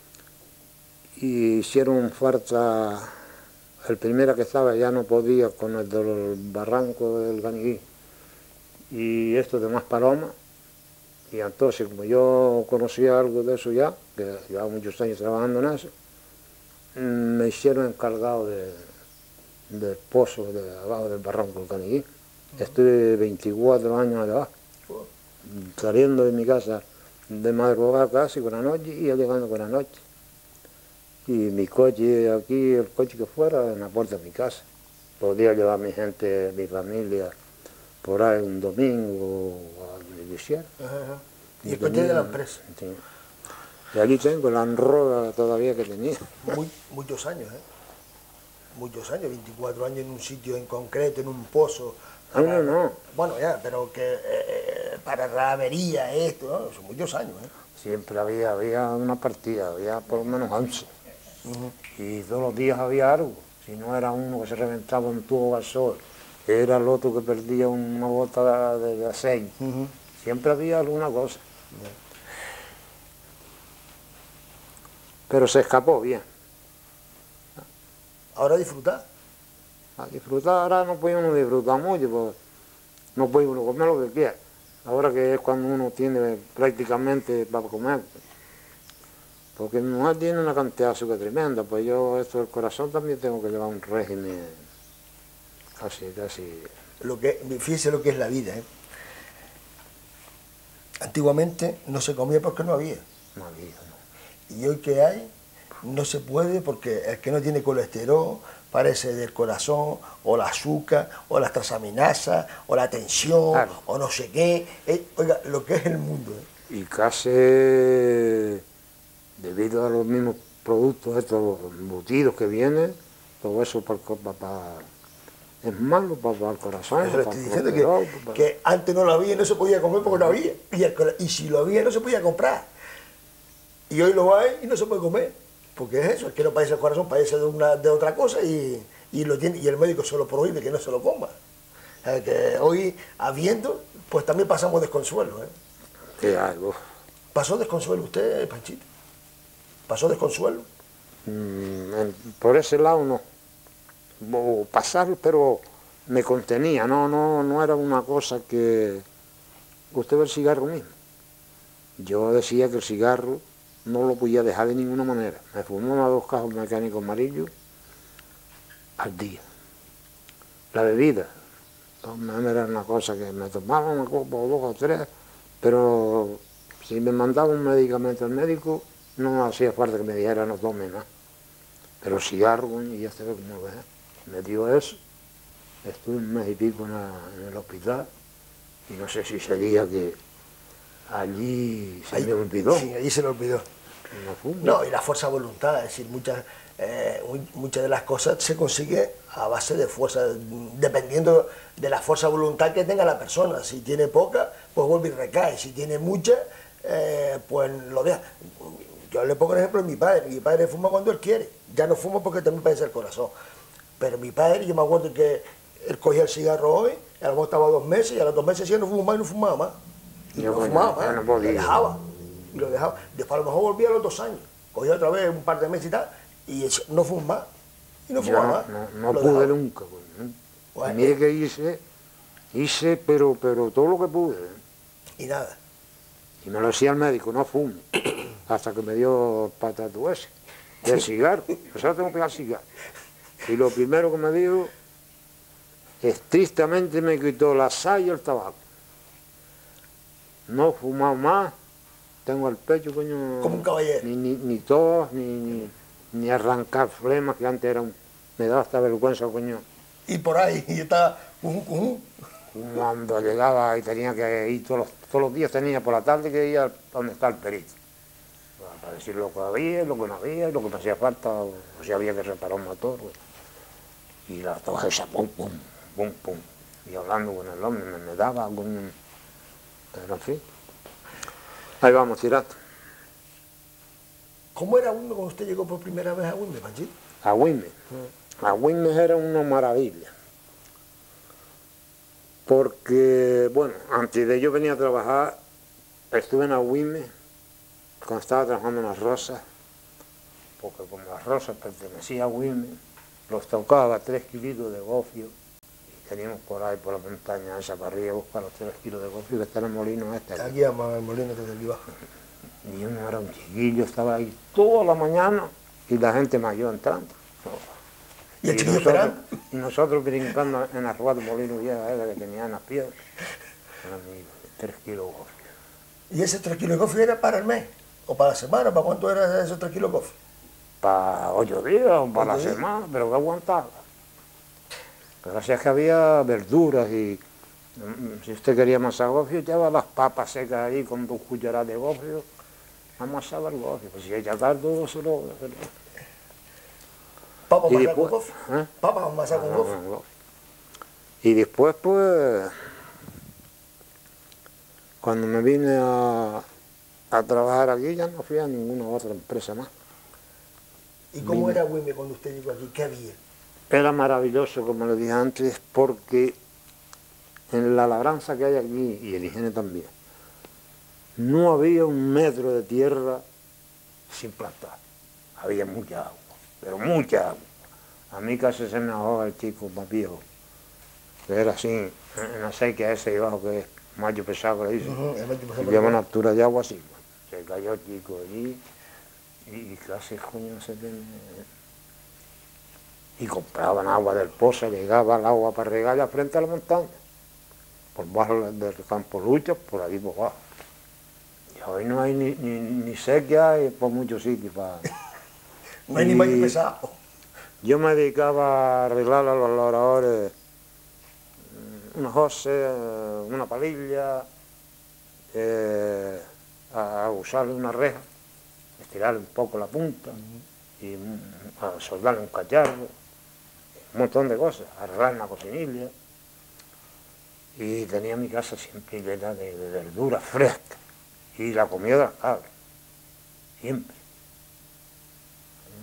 y hicieron falta, el primero que estaba ya no podía con el del barranco del Ganiguín y esto de más palomas, y entonces como yo conocía algo de eso ya, que llevaba muchos años trabajando en eso, me hicieron encargado de, del pozo de abajo del barranco del Ganiguín. Uh-huh. Estuve veinticuatro años allá abajo, uh-huh. saliendo de mi casa de madrugada casi con la noche y llegando con la noche. Y mi coche aquí, el coche que fuera, en la puerta de mi casa. Podía llevar a mi gente, mi familia, por ahí un domingo o a donde quisiera. Uh-huh. Y el coche de la empresa. Sí. Y aquí tengo la enroga todavía que tenía. Muy, muchos años, ¿eh? Muchos años, veinticuatro años en un sitio en concreto, en un pozo. Ah, no, no. Bueno, ya, pero que eh, para la avería, esto, ¿no? Son muchos años, ¿eh? Siempre había, había una partida, había por lo menos once. Uh-huh. Y todos los días había algo. Si no era uno que se reventaba un tubo gasol, era el otro que perdía una bota de, de aceite. Uh-huh. Siempre había alguna cosa. Uh-huh. Pero se escapó bien. ¿Ahora disfrutar? A disfrutar, ahora no puede uno disfrutar mucho, porque no puede uno comer lo que quiera. Ahora que es cuando uno tiene prácticamente para comer. Porque mi mujer tiene una cantidad de azúcar tremenda, pues yo esto del corazón también tengo que llevar un régimen casi, casi... Lo que, fíjese lo que es la vida, ¿eh? Antiguamente no se comía porque no había. No había, no. Y hoy que hay, no se puede porque el que no tiene colesterol parece del corazón, o la azúcar, o las transaminasas, o la tensión, claro. O no sé qué. Eh, oiga, lo que es el mundo. ¿Eh? Y casi debido a los mismos productos, estos embutidos que vienen, todo eso para, para, para, es malo para, para el corazón. Eso le estoy diciendo que, para... que antes no lo había y no se podía comer porque no había. Y, el, y si lo había no se podía comprar. Y hoy lo hay y no se puede comer. porque es eso, es que no padece el corazón, padece de, una, de otra cosa y, y, lo tiene, y el médico se lo prohíbe que no se lo coma. O sea, que hoy, habiendo, pues también pasamos desconsuelo. ¿eh? ¿Qué hago? ¿Pasó desconsuelo usted, Panchito? ¿Pasó desconsuelo? Mm, en- por ese lado no. O pasar, pero me contenía, no, no, no era una cosa que... Usted ve el cigarro mismo. Yo decía que el cigarro no lo podía dejar de ninguna manera. Me fumaba dos cajos mecánicos amarillos al día. La bebida, también era una cosa que me tomaba una copa o dos o tres, pero si me mandaba un medicamento al médico, no hacía falta que me dijera no tome más. Pero el cigarro, bueno, y ya se ve cómo es. Me dio eso, estuve un mes y pico en, la- en el hospital, y no sé si sería que allí se Ahí- me olvidó. Sí, allí se le olvidó. No fumo. No, y la fuerza de voluntad, es decir, muchas, eh, muy- muchas de las cosas se consigue a base de fuerza, dependiendo de la fuerza de voluntad que tenga la persona. Si tiene poca, pues vuelve y recae. Si tiene mucha, eh, pues lo deja. Yo le pongo el ejemplo de mi padre. Mi padre fuma cuando él quiere. Ya no fuma porque también padece el corazón. Pero mi padre, yo me acuerdo que él cogía el cigarro hoy, a lo mejor estaba dos meses, y a los dos meses ya no fumaba más y no fumaba más. Y Yo, no coño, fumaba ya más, no lo podía. dejaba. Y lo dejaba. Después a lo mejor volvía a los dos años. Cogía otra vez un par de meses y tal, y eso, no fumaba más. Y no Yo fumaba no, más. no, no Lo pude dejaba. nunca. Coño, ¿eh? Bueno, Y mire que hice, hice, pero, pero todo lo que pude. ¿eh? Y nada. Y me lo decía el médico, no fume, hasta que me dio el patato ese, del cigarro. Yo solo tengo que pegar cigarro. Y lo primero que me dijo, estrictamente me quitó la sal y el tabaco. No he fumado más, tengo el pecho, coño... Como un caballero. Ni, ni, ni tos, ni, ni, ni arrancar flemas, que antes era un... Me daba hasta vergüenza, coño. Y por ahí, y estaba... cujú, cujú. Cuando llegaba y tenía que ir todos los, todos los días, tenía por la tarde que ir a donde está el perito. Para decir lo que había, lo que no había, lo que me hacía falta, o si había que reparar un motor. Y la toja esa, pum, pum, pum, pum. Y hablando con el hombre, me, me daba algún... Pero en fin. Ahí vamos, tirando. ¿Cómo era Wilme cuando usted llegó por primera vez a Wilme, Panchito? A Wilme. A Wilme era una maravilla. Porque, bueno, antes de yo venir a trabajar, estuve en Agüime, cuando estaba trabajando en las rosas, porque como las rosas pertenecían a Agüime, los tocaba tres kilitos de gofio, y teníamos por ahí, por la montaña esa, para arriba, buscar los tres kilos de gofio que está en el molino este. Aquí a Molino desde aquí abajo. Y uno era un chiquillo, estaba ahí toda la mañana, y la gente mayor entrando. ¿Y el chiquillo nosotros, esperando? y nosotros brincando en la rueda de molino vieja esa que tenía en las piedras. Eran mis tres kilos de gofio. ¿Y ese tres kilos de gofio era para el mes? ¿O para la semana? ¿Para cuánto era esos tres kilos de gofio? Para ocho días o para la Ocho días. semana, pero que aguantaba. Gracias que había verduras y mm, si usted quería amasar gofio, echaba las papas secas ahí con dos cucharadas de gofio, amasaba el gofio. Pues si echa todo, se lo... Se lo... ¿Papa Y amasar con después- gofio? ¿eh? ¿Papa amasar con Ah, gofio? con gofio. Y después, pues, cuando me vine a, a trabajar aquí, ya no fui a ninguna otra empresa más. ¿Y cómo Vine. era Wilme cuando usted llegó aquí? ¿Qué había? Era maravilloso, como le dije antes, porque en la labranza que hay aquí, y el higiene también, no había un metro de tierra sin plantar. Había mucha agua, pero mucha agua. A mí casi se me ahoga el chico más viejo, que era así, en la sequía ese debajo que es mayo pesado, que le dicen. Ujú, el mayo pesado, Y lleva una altura de agua así. Se cayó el chico allí y casi coño se tiene... Y compraban agua del pozo, llegaba el agua para regarla frente a la montaña, por bajo del campo Lucha, por ahí por abajo. Y hoy no hay ni, ni, ni sequía y por muchos sitios. Para... No hay ni Y mayo pesado. Yo me dedicaba a arreglar a los labradores una jose, una palilla, eh, a usarle una reja, estirarle un poco la punta y a soldarle un cacharro, un montón de cosas, arreglar una cocinilla. Y tenía mi casa siempre llena de, de verduras frescas y la comida de las cabras, siempre.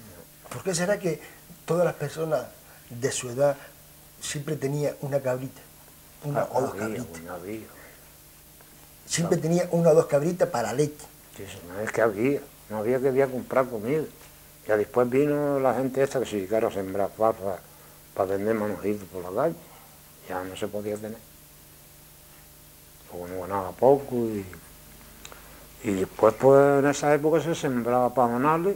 ¿Por qué será que todas las personas de su edad siempre tenían una cabrita? Una Ah, o dos había, cabritas. no había. Siempre tenía una o dos cabritas para leche. Sí, eso no es que había, no había que había comprar comida. Ya después vino la gente esta que se dedicaron a sembrar papas para vender manojitos por la calle. Ya no se podía tener. Porque no ganaba poco y, y después pues en esa época se sembraba pajonales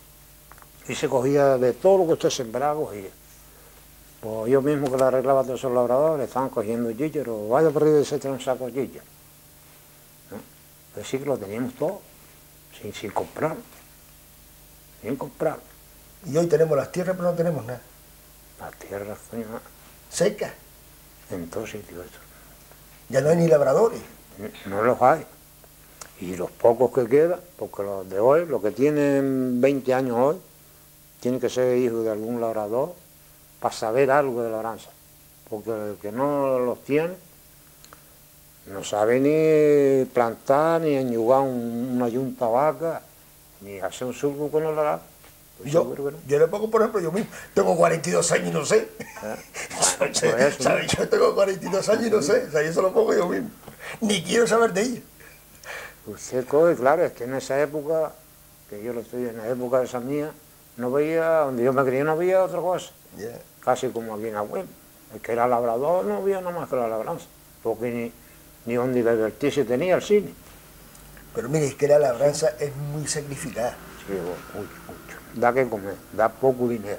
y se cogía de todo lo que usted sembraba, cogía. Pues yo mismo que le arreglaba a todos esos labradores, estaban cogiendo chícharos, vaya por arriba y se trae un saco de chícharos. ¿No? Pues sí que lo teníamos todo, sin, sin comprar, sin comprar. Y hoy tenemos las tierras, pero no tenemos nada. Las tierras, coño, Secas. en todos sitios eso. Ya no hay ni labradores. No los hay. Y los pocos que quedan, porque los de hoy, los que tienen veinte años hoy, tienen que ser hijos de algún labrador para saber algo de labranza. Porque el que no los tiene, no sabe ni plantar, ni añugar un, una yunta vaca, ni hacer un surco con el arado. Pues Yo, seguro que no. yo le pongo, por ejemplo, yo mismo, tengo cuarenta y dos años y no sé. ¿Eh? ¿Sabes? Pues eso, ¿no? ¿Sabes? Yo tengo cuarenta y dos años y no sé. O sea, yo se lo pongo yo mismo. Ni quiero saber de ellos. Usted coge, claro, es que en esa época, que yo lo estoy en la época esa mía, no veía, donde yo me crié no había otra cosa. Yeah. Casi como aquí en Agüim. El que era labrador no había nada más que la labranza, porque ni, ni donde divertirse tenía el cine. Pero mire, es que la labranza es muy sacrificada. Sí, mucho, mucho. Da que comer, da poco dinero.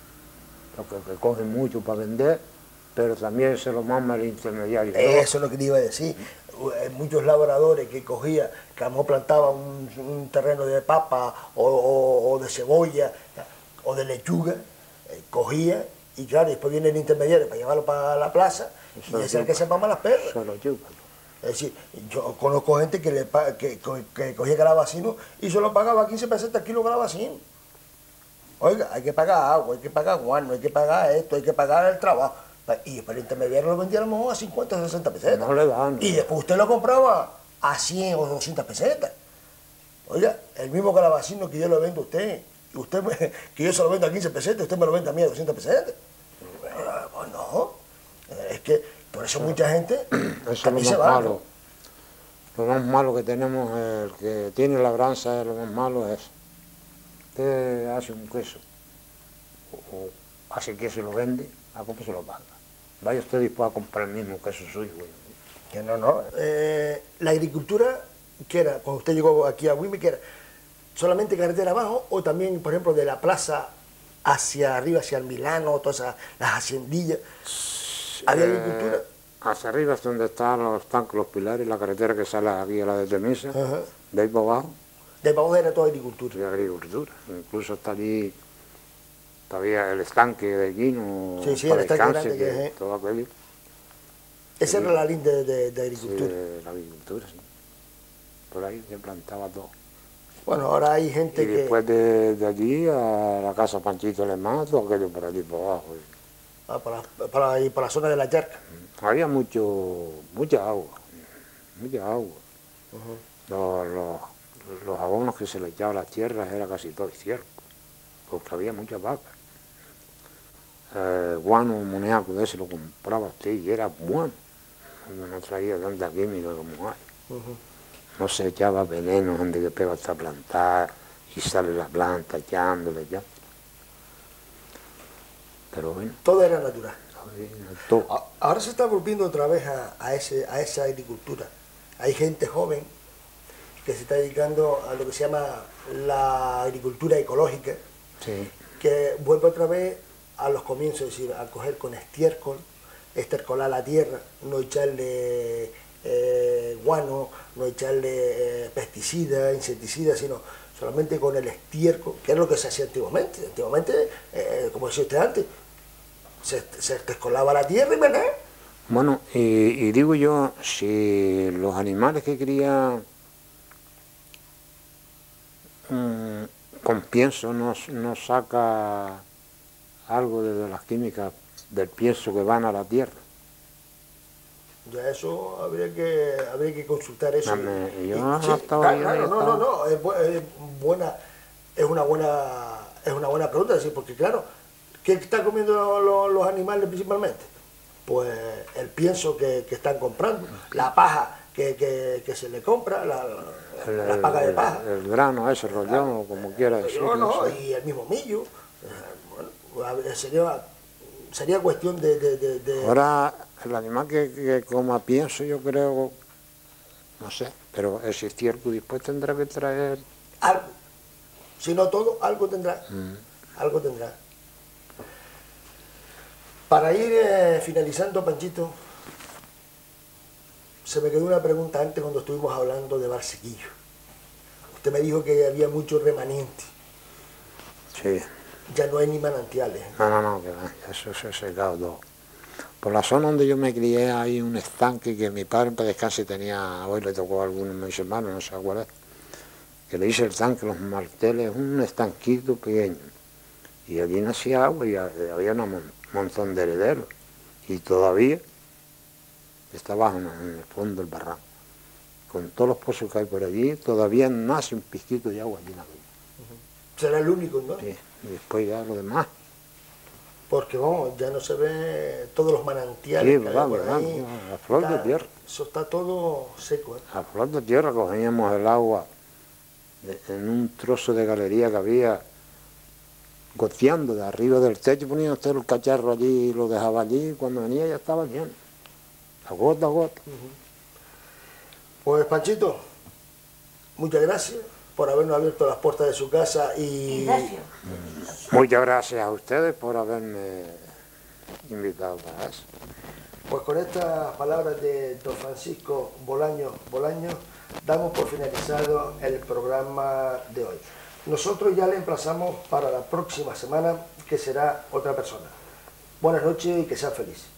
Lo que, que cogen mucho para vender, pero también se lo mama el intermediario. ¿no? Eso es lo que te iba a decir. Hay muchos labradores que cogían, que a lo mejor plantaban un, un terreno de papa o, o- o de cebolla o de lechuga, eh, cogía y claro, después viene el intermediario para llevarlo para la plaza y Eso ese es el yuca. que se mama las perras. Se lo chupan. Es decir, yo conozco gente que, le, pa- que, que, que cogía calabacino y solo pagaba quince pesetas el kilo de calabacín. Oiga, hay que pagar agua, hay que pagar guano, hay que pagar esto, hay que pagar el trabajo. Y para el intermediario lo vendía a lo mejor a cincuenta o sesenta pesetas. No le dan. Y después usted lo compraba a cien o doscientas pesetas. Oiga, el mismo calabacino que yo lo vendo a usted, y usted me- que yo se lo vendo a quince pesetas, usted me lo vende a mí a doscientas pesetas. Bueno, pues no, es que por eso mucha gente Eso es a lo mí más se va, ¿no? malo. Lo más malo que tenemos, el que tiene labranza, lo más malo es, usted hace un queso, o, o hace queso y lo vende, ¿a cómo se lo paga? Vaya usted dispuesto a comprar el mismo queso suyo. Güey. Que no, no. Eh, la agricultura, ¿qué era? Cuando usted llegó aquí a Huime, ¿qué era? ¿Solamente carretera abajo o también, por ejemplo, de la plaza hacia arriba, hacia el Milano, todas esas, las haciendillas? ¿Había Eh, agricultura? Hacia arriba es donde están los tanques, los pilares, la carretera que sale aquí a la de Temisa, Ajá. de ahí para abajo, De abajo era toda agricultura. de agricultura. Incluso está allí todavía el estanque de Guino, Sí, sí, para el estanque descanse, grande que que es, ¿eh? todo aquello. Esa era la línea de, de- de Sí, agricultura. de la agricultura, sí. Por ahí se plantaba todo. Bueno, ahora hay gente Y que... después de, de allí a la casa Panchito Alemán, todo aquello por allí por abajo. Ah, para, para, ahí, para la zona de la charca. Había mucho, mucha agua, mucha agua. Los, los, los abonos que se le echaban a las tierras era casi todo estiércol, porque había muchas vacas. Eh, guano, moneaco de ese lo compraba usted y era bueno. No traía tanta química como hay. No se echaba veneno antes que pega hasta plantar y sale la planta echándole ya. Pero bueno, Todo era natural. todo. A- Ahora se está volviendo otra vez a, a ese, a esa agricultura. Hay gente joven que se está dedicando a lo que se llama la agricultura ecológica, Sí. que vuelve otra vez a los comienzos, es decir, a coger con estiércol, estercolar la tierra, no echarle eh, guano, no echarle eh, pesticidas, insecticidas, sino solamente con el estiércol, que es lo que se hacía antiguamente. Antiguamente, eh, como decía usted antes, se, se estercolaba la tierra y ¿verdad? Bueno, y, y digo yo, si los animales que crían mm, con pienso no, no saca algo de las químicas del pienso que van a la tierra. Ya eso habría que habría que consultar eso. Dame, Y- yo y- no sí, estaba claro, ahí, claro, ahí no, no, estaba. no, es, bu- es buena, es una buena Es una buena pregunta, decir, porque claro, ¿qué están comiendo lo- lo- los animales principalmente? Pues el pienso que, que están comprando, la paja que, que- que se le compra, la, la, El, la paja de el- paja. el grano ese rollón, o como quiera decirlo. Yo no, sí. y el mismo millo. Eh, Bueno, a ver, sería, sería cuestión de... de- de- de- Ahora, el animal que, que coma pienso, yo creo, no sé, pero el estiércol después tendrá que traer... algo. Si no todo, algo tendrá. Mm. Algo tendrá. Para ir eh, finalizando, Panchito, se me quedó una pregunta antes cuando estuvimos hablando de Valsequillo. Usted me dijo que había mucho remanente. Sí. Ya no hay ni manantiales. No, no, no, que va, eso se ha secado todo. Por la zona donde yo me crié hay un estanque que mi padre para descanse tenía, hoy le tocó a algunos de mis hermanos, no sé cuál es, que le hice el tanque, los marteles, un estanquito pequeño. Y allí nacía agua y había un mon- montón de herederos. Y todavía está abajo en en el fondo del barranco. Con todos los pozos que hay por allí, todavía nace un pisquito de agua allí en la vida. Será el único, ¿no? Sí, y después ya lo demás. Porque vamos, ya no se ve todos los manantiales Sí, que hay verdad, por verdad, ahí. a flor de Está- tierra. Eso está todo seco, ¿eh? A flor de tierra cogíamos el agua de- en un trozo de galería que había, goteando de arriba del techo, ponía usted el cacharro allí y lo dejaba allí, y cuando venía ya estaba lleno, a gota a gota. Pues Panchito, muchas gracias por habernos abierto las puertas de su casa y... Muchas gracias a ustedes por haberme invitado para eso. Pues con estas palabras de don Francisco Bolaño Bolaño damos por finalizado el programa de hoy. Nosotros ya le emplazamos para la próxima semana, que será otra persona. Buenas noches y que sean felices.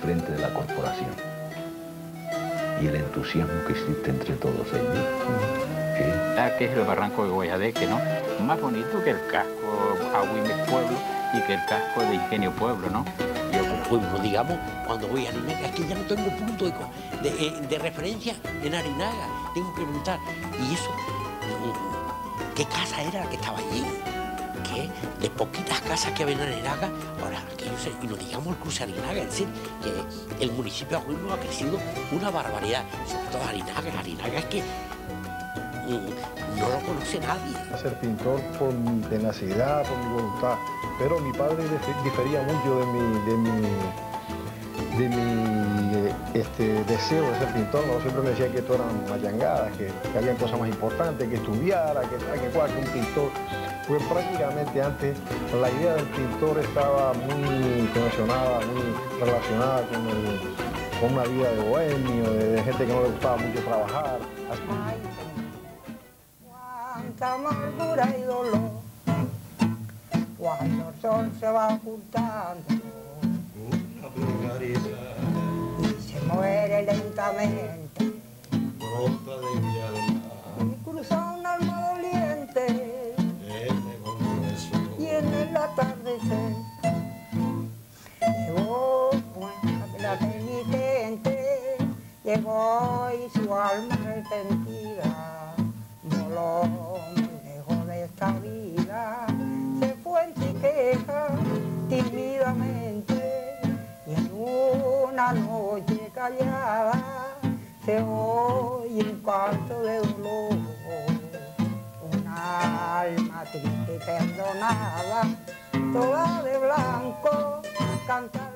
frente de la corporación y el entusiasmo que existe entre todos ellos. ¿Eh? Ah, que es el barranco de Guayadeque, ¿no? Más bonito que el casco Agüimes Pueblo y que el casco de Ingenio Pueblo, ¿no? Yo, pues, digamos, cuando voy a Arinaga, es que ya no tengo punto de, de, de referencia en Arinaga. Tengo que preguntar, ¿y eso? ¿Qué casa era la que estaba allí? ¿Qué? De poquitas casas que había en Arinaga, ahora, que yo sé, y no digamos el cruce Arinaga, es decir, que el municipio de Agüimes ha crecido una barbaridad, sobre todo Arinaga. Arinaga es que no lo conoce nadie. Ser pintor por mi tenacidad, por mi voluntad, pero mi padre difería mucho de mi, de mi, de mi este, deseo de ser pintor. ¿No? Siempre me decía que esto eran mayangadas, que, que había cosas más importantes, que estudiara, que, que, que un pintor. Pues prácticamente antes la idea del pintor estaba muy conexionada, muy relacionada con, el, con una vida de bohemio, de, de gente que no le gustaba mucho trabajar. Ay, cuánta amargura y dolor cuando el sol se va ocultando y se muere lentamente y cruza un alma doliente y en el atardecer llegó la penitente, llegó y su alma arrepentida voló muy lejos de esta vida, se fue en chiqueja tímidamente y en una noche callada se oye un canto de dolor, una alma triste y perdonada, toda de blanco, canta.